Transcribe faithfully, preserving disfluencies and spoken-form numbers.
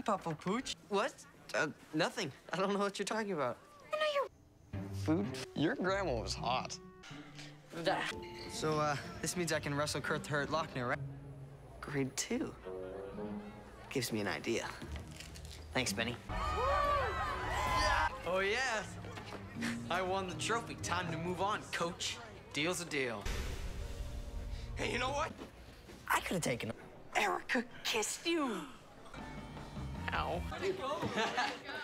Papa Pooch. What? Uh, nothing. I don't know what you're talking about. I know you're... Food? Your grandma was hot. So, uh, this means I can wrestle Kurt the Hurt Lochner, right? Grade two. Gives me an idea. Thanks, Benny. Oh, yeah. I won the trophy. Time to move on, coach. Deal's a deal. Hey, you know what? I could have taken Erica kissed you. Ow.